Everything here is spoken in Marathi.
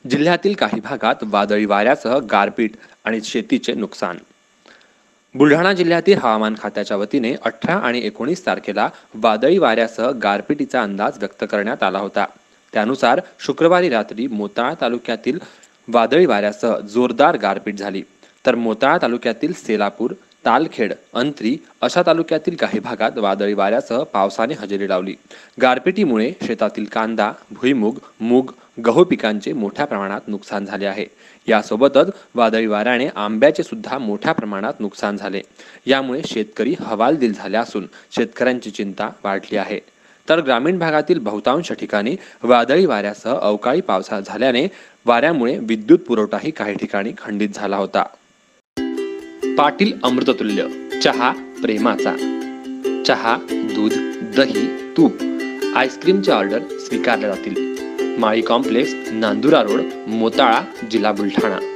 जिल्ह्यातील काही भागात वादळी वाऱ्यासह गारपीट आणि शेतीचे नुकसान। बुलढाणा जिल्ह्यातील हवामान खात्याच्या वतीने 18 आणि 19 तारखेला वादळी वाऱ्यासह गारपिटीचा अंदाज व्यक्त करण्यात आला होता। त्यानुसार शुक्रवारी रात्री मोताळा तालुक्यातील वादळी वाऱ्यासह जोरदार गारपीट झाली, तर मोताळा तालुक्यातील सेलापूर, तालखेड, अंत्री अशा तालुक्यातील काही भागात वादळी वाऱ्यासह पावसाने हजेरी लावली। गारपिटीमुळे शेतातील कांदा, भुईमूग, मूग, गहू पिकांचे मोठ्या प्रमाणात नुकसान झाले आहे। यासोबतच वादळी वाऱ्याने आंब्याचे सुद्धा मोठ्या प्रमाणात नुकसान झाले। यामुळे शेतकरी हवालदिल झाले असून शेतकऱ्यांची चिंता वाढली आहे। तर ग्रामीण भागातील बहुतांश ठिकाणी वादळी वाऱ्यासह अवकाळी पावसाळा झाल्याने वाऱ्यामुळे विद्युत पुरवठाही काही ठिकाणी खंडित झाला होता। पाटील अमृततुल्य चहा प्रेमाचा। चहा, दूध, दही, तूप, आईस्क्रीमचे ऑर्डर स्वीकारले जातील। माळी कॉम्प्लेक्स, नांदुरा रोड, मोताळा, जिल्हा बुलढाणा।